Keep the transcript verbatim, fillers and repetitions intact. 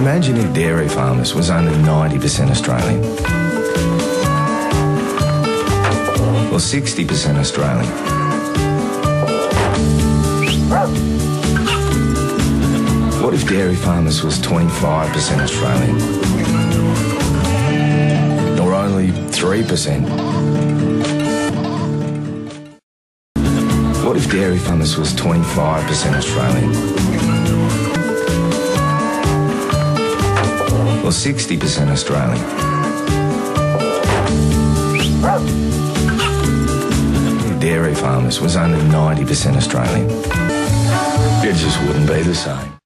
Imagine if Dairy Farmers was only ninety percent Australian. Or sixty percent Australian. What if Dairy Farmers was twenty-five percent Australian? Or only three percent? What if Dairy Farmers was twenty-five percent Australian? Or sixty percent Australian? Dairy Farmers was only ninety percent Australian. It just wouldn't be the same.